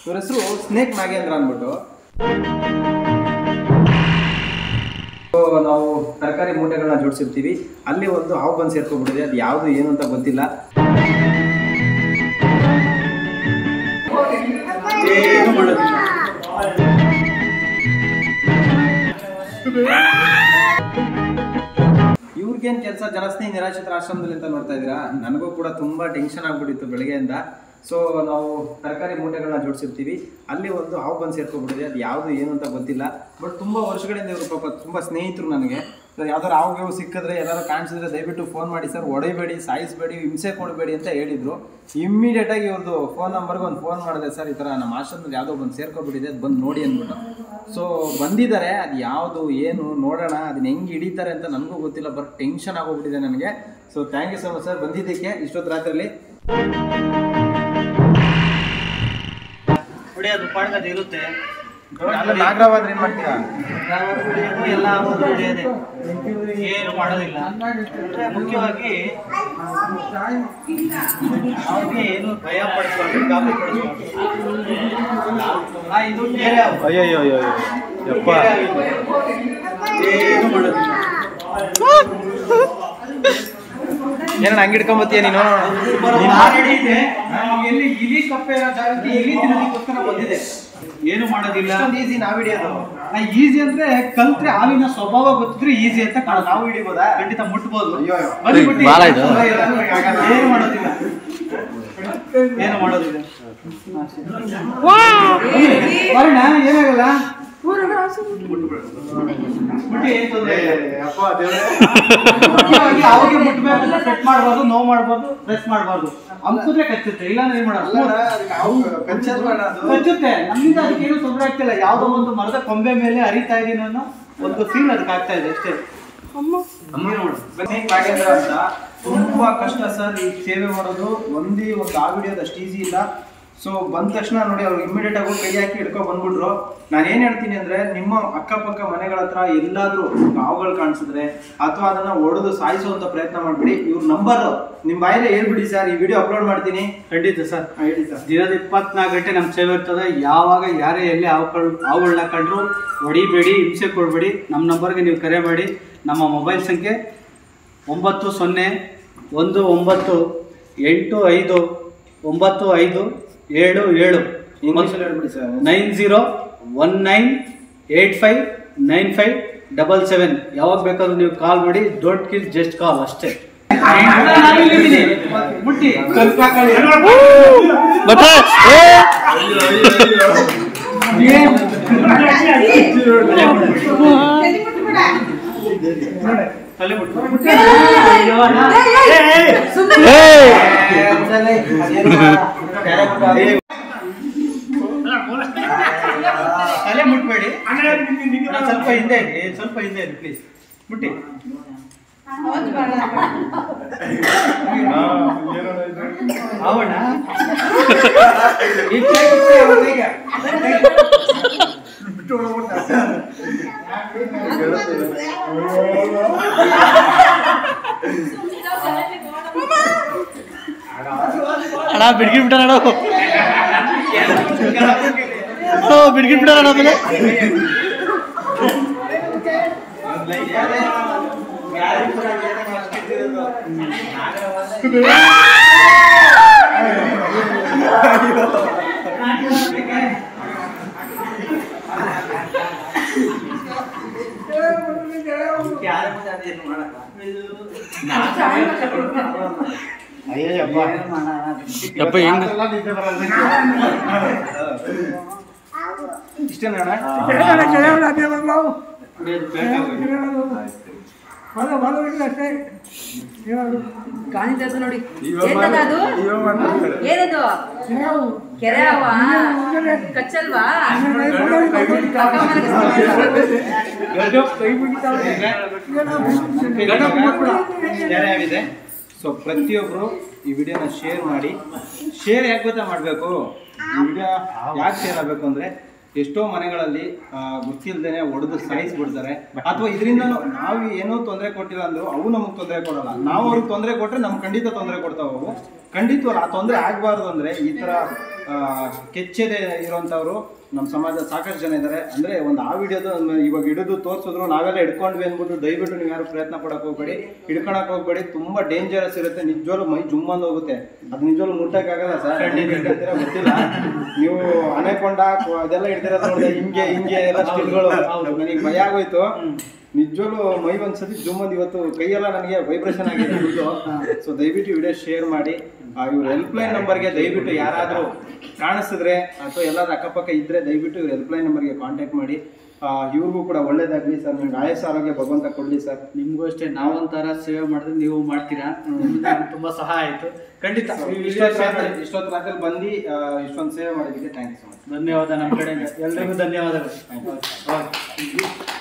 ಇವ್ರ ಹೆಸರು ಸ್ನೇಕ್ ನಾಗೇಂದ್ರ ಅಂದ್ಬಿಟ್ಟು. ನಾವು ತರಕಾರಿ ಮೂಟೆಗಳನ್ನ ಜೋಡಿಸಿರ್ತೀವಿ, ಅಲ್ಲಿ ಒಂದು ಹಾವು ಬಂದು ಸೇರ್ಕೊಂಡ್ಬಿಟ್ಟಿದೆ. ಅದು ಯಾವುದು ಏನು ಅಂತ ಗೊತ್ತಿಲ್ಲ. ಇವ್ರಿಗೇನು ಕೆಲಸ, ಜನಸ್ನೇಹಿ ನಿರಾಶ್ರಿತರ ಆಶ್ರಮದಲ್ಲಿ ಅಂತ ನೋಡ್ತಾ ಇದ್ದೀರಾ. ನನಗೂ ಕೂಡ ತುಂಬ ಟೆನ್ಷನ್ ಆಗ್ಬಿಟ್ಟಿತ್ತು ಬೆಳಗ್ಗೆಯಿಂದ. ಸೊ ನಾವು ತರಕಾರಿ ಮೂಟೆಗಳನ್ನ ಜೋಡಿಸಿರ್ತೀವಿ, ಅಲ್ಲಿ ಒಂದು ಹಾವು ಬಂದು ಸೇರ್ಕೊಂಡ್ಬಿಟ್ಟಿದೆ. ಅದು ಯಾವುದು ಏನು ಅಂತ ಗೊತ್ತಿಲ್ಲ. ಬಟ್ ತುಂಬ ವರ್ಷಗಳಿಂದ ಇವರು ಪಾಪ ತುಂಬ ಸ್ನೇಹಿತರು ನನಗೆ. ಯಾವ್ದಾರು ಹಾವು ಸಿಕ್ಕಿದ್ರೆ ಎಲ್ಲರೂ ಕಾಣಿಸಿದ್ರೆ ದಯವಿಟ್ಟು ಫೋನ್ ಮಾಡಿ ಸರ್, ಹೊಡೆಯಬೇಡಿ, ಸಾಯಿಸಬೇಡಿ, ಹಿಂಸೆ ಕೊಡಬೇಡಿ ಅಂತ ಹೇಳಿದರು. ಇಮ್ಮಿಡಿಯೇಟಾಗಿ ಇವ್ರದ್ದು ಫೋನ್ ನಂಬರ್ಗೆ ಒಂದು ಫೋನ್ ಮಾಡಿದೆ, ಸರ್ ಈ ಥರ ನಮ್ಮ ಆಶ್ರಮದಲ್ಲಿ ಯಾವುದೋ ಬಂದು ಸೇರ್ಕೊಬಿಟ್ಟಿದೆ, ಅದು ಬಂದು ನೋಡಿ ಅಂದ್ಬಿಟ್ಟು. ಸೊ ಬಂದಿದ್ದಾರೆ, ಅದು ಯಾವುದು ಏನು ನೋಡೋಣ, ಅದನ್ನ ಹೆಂಗೆ ಹಿಡಿತಾರೆ ಅಂತ ನನಗೂ ಗೊತ್ತಿಲ್ಲ. ಬಟ್ ಟೆನ್ಷನ್ ಆಗೋಗ್ಬಿಟ್ಟಿದೆ ನನಗೆ. So thank you so much sir ಬಂದಿದ್ದಕ್ಕೆ ಇಷ್ಟೊತ್ತು ರಾತ್ರಿಯಲ್ಲಿ. ಹೊಡೆಯೋದು ಪಾಡ್ಗದು ಇರುತ್ತೆ. ನಾಗರಾವಾದ್ರೆ ಏನು ಮಾಡ್ತೀರಾ? ಎಲ್ಲ ಹೊಡೆಯೋದೆ, ಏನು ಮಾಡೋದಿಲ್ಲ. ಅಂದರೆ ಮುಖ್ಯವಾಗಿ ಅವ್ರಿಗೆ ಏನು ಭಯ ಪಡಿಸ್ಬಾರ್ದು, ಗಾಬರಿ ಪಡಿಸ್ಬಾರ್ದು. ಇದು ಬೇರೆ ಅಯ್ಯೋ ಯಪ್ಪ, ಏನು ಮಾಡೋದಿಲ್ಲ. ಏನಣ್ಣ ಹಂಗೆ ಹಿಡ್ಕೊಂಬತ್ತೀಯ ನೀನು? ಎಲ್ಲಿ ಇಲಿ ಕಪ್ಪೆ ಇರೋ ಜಾಗಕ್ಕೆ ಇಲಿ ತಿನ್ನೋದಕ್ಕೋಸ್ಕರ ಬಂದಿದೆ. ಏನು ಮಾಡೋದಿಲ್ಲ. ಈಸಿ ನಾವು ಹಿಡಿಯೋದು. ಈಸಿ ಅಂದ್ರೆ ಕಲ್ತ್ರೆ ಹಾವಿನ ಸ್ವಭಾವ ಗೊತ್ತಿದ್ರೆ ಈಸಿ ಅಂತ ಕಾಣೋದು. ನಾವು ಹಿಡಿಬೋದಾ? ಖಂಡಿತ ಮುಟ್ಬೋದು. ಏನು ಮಾಡೋದಿಲ್ಲ, ಏನು ಮಾಡೋದಿಲ್ಲ. ಏನಾಗಲ್ಲ, ಮುಟ್ಟಿ ಏನ್ ತೊಂದರೆ ಇಲ್ಲ. ಅವಾಗ ಮುಟ್ಬೇಕು, ಪೆಟ್ ಮಾಡಬಾರ್ದು, ನೋವು ಮಾಡಬಾರ್ದು, ಪ್ರೆಸ್ ಮಾಡಬಾರ್ದು. ಅಂಕುದ್ರೆ ಕಚ್ಚುತ್ತೆ, ಇಲ್ಲಾಂದ್ರೆ ಏನ್ ಮಾಡೋದು? ಕಚ್ಚುತ್ತೆ. ನಮ್ಮಿಂದ ಅದಕ್ಕೆ ಏನು ತೊಂದರೆ ಆಗ್ತಿಲ್ಲ. ಯಾವ್ದೋ ಒಂದು ಮರದ ಕೊಂಬೆ ಮೇಲೆ ಹರಿತಾ ಇದೀನಿ ಅನ್ನೋ ಒಂದು ಫೀಲ್ ಅದಕ್ಕೆ ಆಗ್ತಾ ಇದೆ ಅಷ್ಟೇ. ನಾಗೇಂದ್ರ ಅಂತ ತುಂಬಾ ಕಷ್ಟ ಸರ್ ಈ ಸೇವೆ ಮಾಡೋದು. ಒಂದು ಆ ವಿಡಿಯೋದು ಅಷ್ಟು ಈಸಿ ಇಲ್ಲ. ಸೊ ಬಂದ ತಕ್ಷಣ ನೋಡಿ ಅವ್ರು ಇಮಿಡಿಯೇಟ್ ಆಗಿ ಕೈ ಹಾಕಿ ಹಿಡ್ಕೊಂಡು ಬಂದ್ಬಿಟ್ರು. ನಾನೇನು ಹೇಳ್ತೀನಿ ಅಂದರೆ, ನಿಮ್ಮ ಅಕ್ಕಪಕ್ಕ ಮನೆಗಳ ಹತ್ರ ಎಲ್ಲಾದರೂ ಹಾವುಗಳು ಕಾಣಿಸಿದ್ರೆ ಅಥವಾ ಅದನ್ನು ಹೊಡೆದು ಸಾಯಿಸುವಂಥ ಪ್ರಯತ್ನ ಮಾಡಿಬಿಡಿ. ಇವ್ರ ನಂಬರು ನಿಮ್ಮ ಬಾಯಲ್ಲೇ ಹೇಳ್ಬಿಡಿ ಸರ್, ಈ ವಿಡಿಯೋ ಅಪ್ಲೋಡ್ ಮಾಡ್ತೀನಿ. ಖಂಡಿತ ಸರ್, ಹೇಳಿ ಸರ್. ದಿನದ 24 ಗಂಟೆ ನಮ್ಮ ಸೇವೆ ಇರ್ತದೆ. ಯಾವಾಗ ಯಾರೇ ಎಲ್ಲಿ ಹಾವುಗಳನ್ನ ಕಂಡ್ರು ಹೊಡಿಬೇಡಿ, ಹಿಂಸೆ ಕೊಡಬೇಡಿ. ನಮ್ಮ ನಂಬರ್ಗೆ ನೀವು ಕರೆ ಮಾಡಿ. ನಮ್ಮ ಮೊಬೈಲ್ ಸಂಖ್ಯೆ 9080859577. ಇಂಗ್ಲೀಷಲ್ಲಿ ಹೇಳ್ಬಿಡಿ ಸರ್. 9019859577. ಯಾವಾಗ ಬೇಕಾದ್ರೂ ನೀವು ಕಾಲ್ ಮಾಡಿ. ಡೋಂಟ್ ಕಿಲ್, ಜಸ್ಟ್ ಕಾಲ್ ಅಷ್ಟೇ. ಮುಟ್ಟಿ ತಲೆ ಮುಟ್ಬೇಡಿ. ಸ್ವಲ್ಪ ಹಿಂದೆ ಇರಿ, ಸ್ವಲ್ಪ ಹಿಂದೆ ಇರಿ ಪ್ಲೀಸ್. ಮುಟ್ಟಿ ಅವಣ್ಣ ಅಣ್ಣ ಬಿಡ್ಗಿಬಿಟ್ಟಾರ ಬಿಡ್ಗಿಬಿಟ್ಟಾರ ಆಮೇಲೆ ಇಷ್ಟೇನಾ? ಕಾಣಿದ್ದು ನೋಡಿ. ಏನದು? ಏನದು? ಕೆರೆ ಹಾವ ಕಚ್ಚಲ್ವಾ? ಸೊ ಪ್ರತಿಯೊಬ್ಬರು ಈ ವಿಡಿಯೋನ ಶೇರ್ ಮಾಡಿ. ಶೇರ್ ಯಾಕೆ ಗೊತ್ತಾ ಮಾಡಬೇಕು? ಈ ವಿಡಿಯೋ ಯಾಕೆ ಶೇರ್ ಆಗಬೇಕು ಅಂದರೆ, ಎಷ್ಟೋ ಮನೆಗಳಲ್ಲಿ ಗೊತ್ತಿಲ್ಲದೇನೆ ಹೊಡೆದು ಸಾಯಿಸ್ಬಿಡ್ತಾರೆ. ಅಥವಾ ಇದರಿಂದ ನಾವು ಏನೋ ತೊಂದರೆ ಕೊಟ್ಟಿಲ್ಲ ಅಂದ್ರು ಅವು ನಮಗೆ ತೊಂದರೆ ಕೊಡಲ್ಲ. ನಾವು ಅವ್ರಿಗೆ ತೊಂದರೆ ಕೊಟ್ಟರೆ ನಮ್ಗೆ ಖಂಡಿತ ತೊಂದರೆ ಕೊಡ್ತಾವೆ ಅವು. ಖಂಡಿತವಲ್ಲ, ಆ ತೊಂದರೆ ಆಗಬಾರ್ದು ಅಂದರೆ ಈ ಥರ ಕೆಚ್ಚದೆ ಇರೋಂಥವ್ರು ನಮ್ಮ ಸಮಾಜ ಸಾಕಷ್ಟು ಜನ ಇದ್ದಾರೆ. ಅಂದರೆ ಒಂದು ಆ ವಿಡಿಯೋದು ಇವಾಗ ಹಿಡಿದು ತೋರಿಸಿದ್ರು ನಾವೆಲ್ಲ ಹಿಡ್ಕೊಂಡ್ವಿ ಅಂದ್ಬಿಟ್ಟು ದಯವಿಟ್ಟು ನೀವು ಯಾರು ಪ್ರಯತ್ನ ಪಡೋಕೆ ಹೋಗ್ಬೇಡಿ, ಹಿಡ್ಕೊಳಕ್ಕೆ ಹೋಗ್ಬೇಡಿ. ತುಂಬ ಡೇಂಜರಸ್ ಇರುತ್ತೆ, ನಿಜವಾಗ್ಲೂ ಮೈ ಜುಮ್ಮಂದು ಹೋಗುತ್ತೆ. ಅದು ನಿಜವಾಗ್ಲೂ ಮುಟ್ಟಕ್ಕಾಗಲ್ಲ ಸರ್, ಹಿಡ್ಕೊಳ್ತೀರಾ ಗೊತ್ತಿಲ್ಲ. ನೀವು ಅನೆಕೊಂಡ ಅದೆಲ್ಲ ಹಿಡ್ದಿರೋದು ನೋಡಿದೆ, ಹಿಂಗೆ ಎಲ್ಲ ಸ್ಟಿಲ್ಗಳು, ನನಗೆ ಭಯ ಆಗೋಯ್ತು ನಿಜವಾಗ್ಲೂ. ಮೈ ಒಂದ್ಸತಿ ಜುಮ್ಮಂದು ಇವತ್ತು ಕೈಯೆಲ್ಲ ನನಗೆ ವೈಬ್ರೇಷನ್ ಆಗಿದೆ. ಸೊ ದಯವಿಟ್ಟು ವಿಡಿಯೋ ಶೇರ್ ಮಾಡಿ. ಇವ್ರ ಹೆಲ್ಪ್ಲೈನ್ ನಂಬರ್ಗೆ ದಯವಿಟ್ಟು ಯಾರಾದರೂ ಕಾಣಿಸಿದ್ರೆ ಅಥವಾ ಎಲ್ಲಾದ್ರೂ ಅಕ್ಕಪಕ್ಕ ಇದ್ದರೆ ದಯವಿಟ್ಟು ಇವ್ರ ಹೆಲ್ಪ್ಲೈನ್ ನಂಬರ್ಗೆ ಕಾಂಟ್ಯಾಕ್ಟ್ ಮಾಡಿ. ಇವ್ರಿಗೂ ಕೂಡ ಒಳ್ಳೇದಾಗಲಿ ಸರ್, ನಿಮ್ಗೆ ಆಯಸ್ಸು ಆರೋಗ್ಯ ಭಗವಂತ ಕೊಡಲಿ ಸರ್. ನಿಮಗೂ ಅಷ್ಟೇ, ನಾವೊಂಥರ ಸೇವೆ ಮಾಡಿದ್ರೆ ನೀವು ಮಾಡ್ತೀರಾ, ತುಂಬ ಸಹಾಯ ಆಯಿತು. ಖಂಡಿತ ಇಷ್ಟೊತ್ತು ರಾತ್ರಿ ಬಂದು ಇಷ್ಟೊಂದು ಸೇವೆ ಮಾಡಿದ್ದಕ್ಕೆ ಥ್ಯಾಂಕ್ ಯು ಸೊ ಮಚ್. ಧನ್ಯವಾದ ನಮ್ಮ ಕಡೆಯಿಂದ ಎಲ್ರಿಗೂ ಧನ್ಯವಾದಗಳು.